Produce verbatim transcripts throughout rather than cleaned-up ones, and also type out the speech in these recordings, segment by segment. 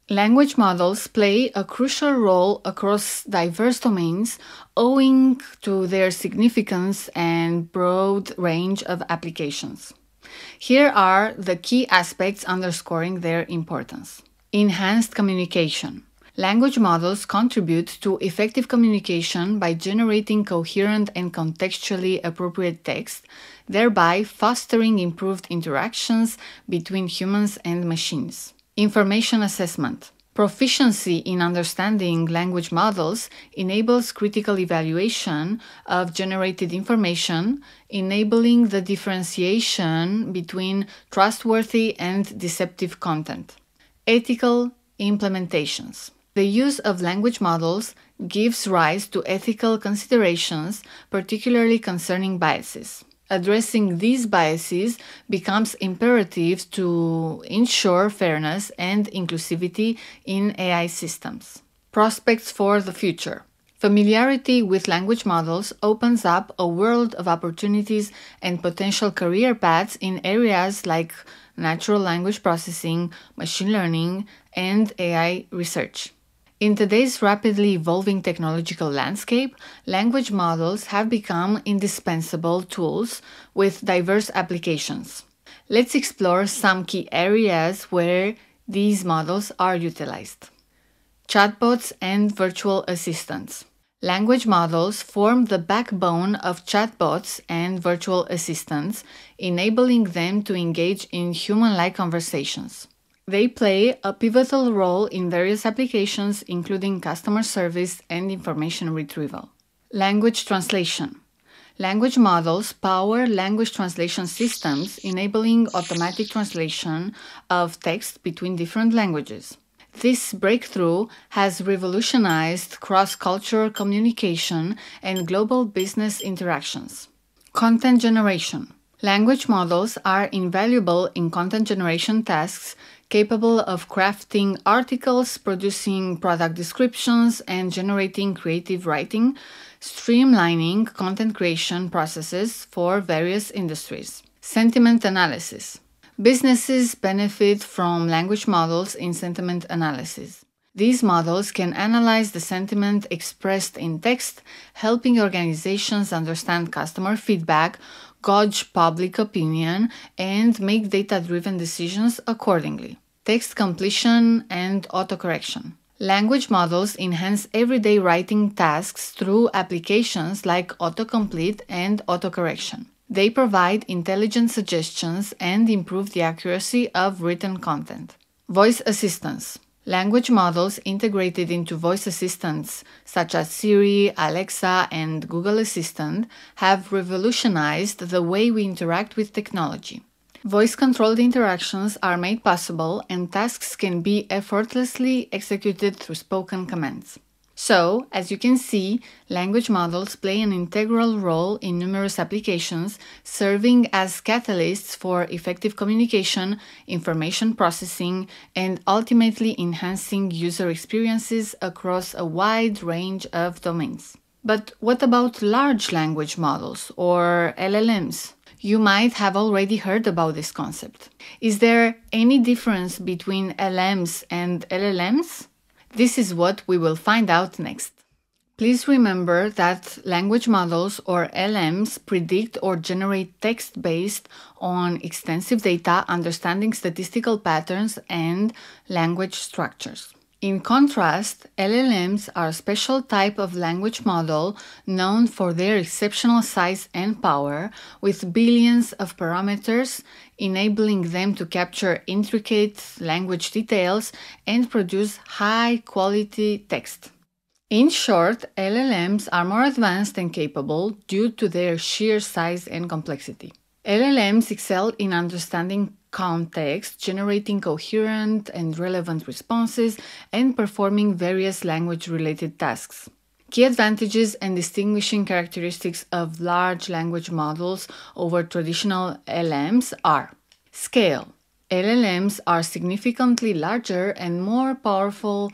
Language models play a crucial role across diverse domains owing to their significance and broad range of applications. Here are the key aspects underscoring their importance. Enhanced communication. Language models contribute to effective communication by generating coherent and contextually appropriate text, thereby fostering improved interactions between humans and machines. Information assessment. Proficiency in understanding language models enables critical evaluation of generated information, enabling the differentiation between trustworthy and deceptive content. Ethical implementations. The use of language models gives rise to ethical considerations, particularly concerning biases. Addressing these biases becomes imperative to ensure fairness and inclusivity in A I systems. Prospects for the future. Familiarity with language models opens up a world of opportunities and potential career paths in areas like natural language processing, machine learning, and A I research. In today's rapidly evolving technological landscape, language models have become indispensable tools with diverse applications. Let's explore some key areas where these models are utilized. Chatbots and virtual assistants. Language models form the backbone of chatbots and virtual assistants, enabling them to engage in human-like conversations. They play a pivotal role in various applications, including customer service and information retrieval. Language translation. Language models power language translation systems, enabling automatic translation of text between different languages. This breakthrough has revolutionized cross-cultural communication and global business interactions. Content generation. Language models are invaluable in content generation tasks, capable of crafting articles, producing product descriptions, and generating creative writing, streamlining content creation processes for various industries. Sentiment analysis. Businesses benefit from language models in sentiment analysis. These models can analyze the sentiment expressed in text, helping organizations understand customer feedback, gauge public opinion, and make data-driven decisions accordingly. Text completion and autocorrection. Language models enhance everyday writing tasks through applications like autocomplete and autocorrection. They provide intelligent suggestions and improve the accuracy of written content. Voice assistants. Language models integrated into voice assistants such as Siri, Alexa, and Google Assistant have revolutionized the way we interact with technology. Voice-controlled interactions are made possible, and tasks can be effortlessly executed through spoken commands. So, as you can see, language models play an integral role in numerous applications, serving as catalysts for effective communication, information processing, and ultimately enhancing user experiences across a wide range of domains. But what about large language models, or L L Ms? You might have already heard about this concept. Is there any difference between L Ms and L L Ms? This is what we will find out next. Please remember that language models, or L Ms, predict or generate text based on extensive data, understanding statistical patterns and language structures. In contrast, L L Ms are a special type of language model known for their exceptional size and power, with billions of parameters, enabling them to capture intricate language details and produce high-quality text. In short, L L Ms are more advanced and capable due to their sheer size and complexity. L L Ms excel in understanding context, generating coherent and relevant responses, and performing various language-related tasks. Key advantages and distinguishing characteristics of large language models over traditional L Ms are: scale. L L Ms are significantly larger and more powerful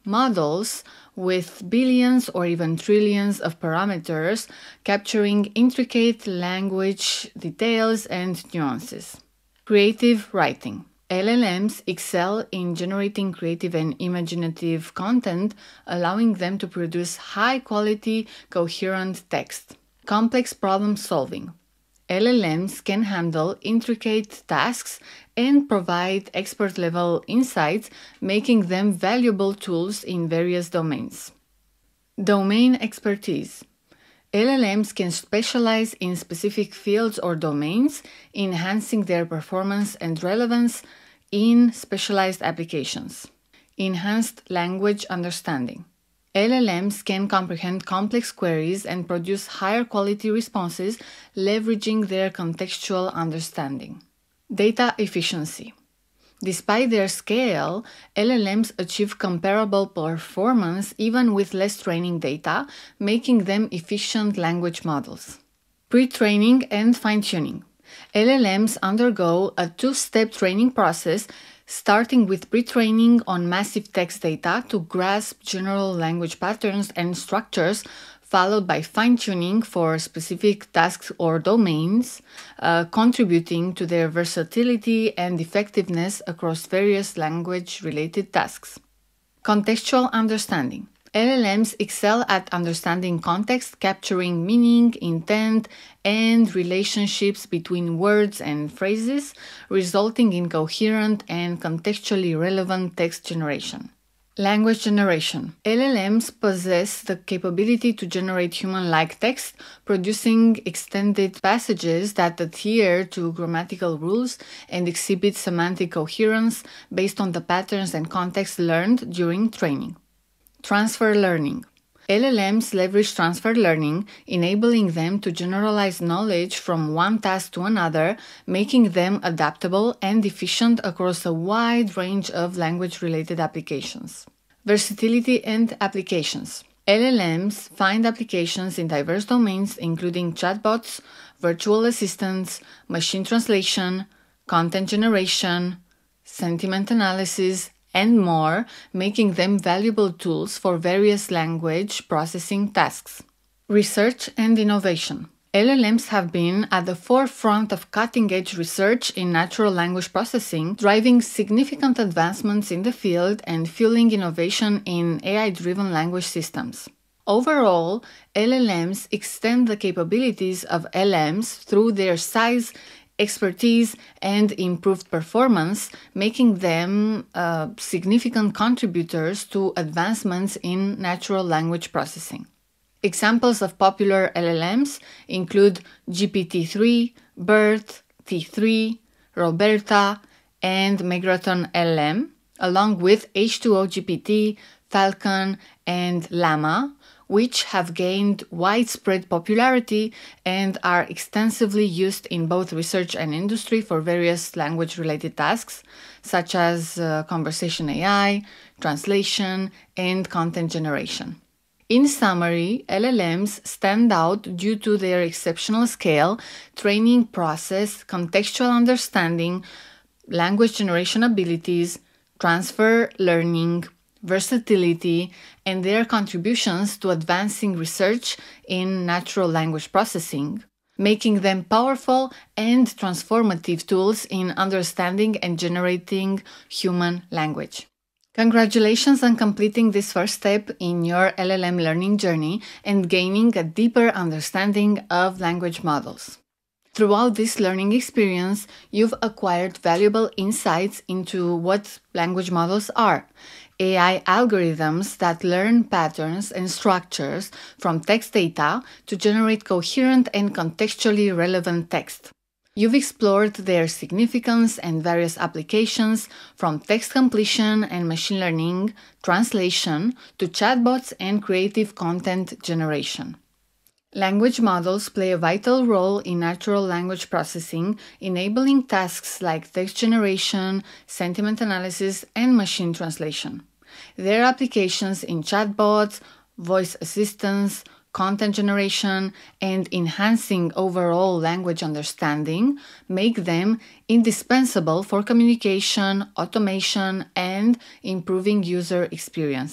models with billions or even trillions of parameters, capturing intricate language details and nuances. Creative writing. L L Ms excel in generating creative and imaginative content, allowing them to produce high-quality, coherent text. Complex problem solving. L L Ms can handle intricate tasks and provide expert-level insights, making them valuable tools in various domains. Domain expertise. L L Ms can specialize in specific fields or domains, enhancing their performance and relevance in specialized applications. Enhanced language understanding. L L Ms can comprehend complex queries and produce higher quality responses, leveraging their contextual understanding. Data efficiency. Despite their scale, L L Ms achieve comparable performance even with less training data, making them efficient language models. Pre-training and fine-tuning. L L Ms undergo a two-step training process, starting with pre-training on massive text data to grasp general language patterns and structures, followed by fine-tuning for specific tasks or domains, uh, contributing to their versatility and effectiveness across various language-related tasks. Contextual understanding. L L Ms excel at understanding context, capturing meaning, intent, and relationships between words and phrases, resulting in coherent and contextually relevant text generation. Language generation. L L Ms possess the capability to generate human-like text, producing extended passages that adhere to grammatical rules and exhibit semantic coherence based on the patterns and context learned during training. Transfer learning. L L Ms leverage transfer learning, enabling them to generalize knowledge from one task to another, making them adaptable and efficient across a wide range of language-related applications. Versatility and applications. L L Ms find applications in diverse domains, including chatbots, virtual assistants, machine translation, content generation, sentiment analysis, and more, making them valuable tools for various language processing tasks. Research and innovation. L L Ms have been at the forefront of cutting-edge research in natural language processing, driving significant advancements in the field and fueling innovation in A I-driven language systems. Overall, L L Ms extend the capabilities of L Ms through their size, expertise, and improved performance, making them uh, significant contributors to advancements in natural language processing. Examples of popular L L Ms include G P T three, BERT, T three, Roberta, and Megraton L L M, along with H two O G P T, Falcon, and Llama, which have gained widespread popularity and are extensively used in both research and industry for various language-related tasks, such as uh, conversation A I, translation, and content generation. In summary, L L Ms stand out due to their exceptional scale, training process, contextual understanding, language generation abilities, transfer learning, versatility, and their contributions to advancing research in natural language processing, making them powerful and transformative tools in understanding and generating human language. Congratulations on completing this first step in your L L M learning journey and gaining a deeper understanding of language models. Throughout this learning experience, you've acquired valuable insights into what language models are, A I algorithms that learn patterns and structures from text data to generate coherent and contextually relevant text. You've explored their significance and various applications, from text completion and machine learning, translation, to chatbots and creative content generation. Language models play a vital role in natural language processing, enabling tasks like text generation, sentiment analysis, and machine translation. Their applications in chatbots, voice assistants, content generation, and enhancing overall language understanding make them indispensable for communication, automation, and improving user experiences.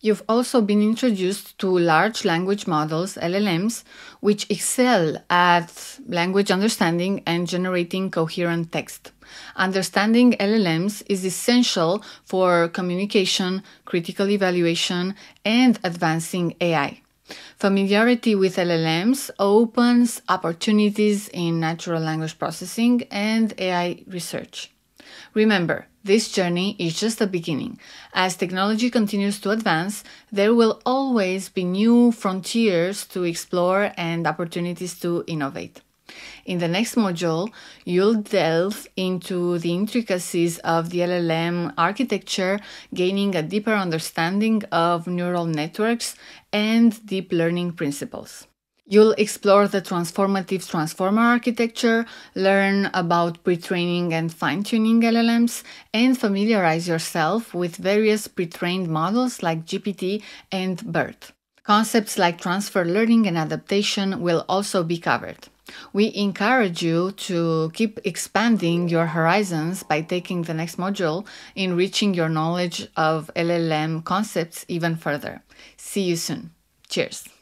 You've also been introduced to large language models, L L Ms, which excel at language understanding and generating coherent text. Understanding L L Ms is essential for communication, critical evaluation, and advancing A I. Familiarity with L L Ms opens opportunities in natural language processing and A I research. Remember, this journey is just the beginning. As technology continues to advance, there will always be new frontiers to explore and opportunities to innovate. In the next module, you'll delve into the intricacies of the L L M architecture, gaining a deeper understanding of neural networks and deep learning principles. You'll explore the transformative transformer architecture, learn about pre-training and fine-tuning L L Ms, and familiarize yourself with various pre-trained models like G P T and BERT. Concepts like transfer learning and adaptation will also be covered. We encourage you to keep expanding your horizons by taking the next module, enriching your knowledge of L L M concepts even further. See you soon. Cheers!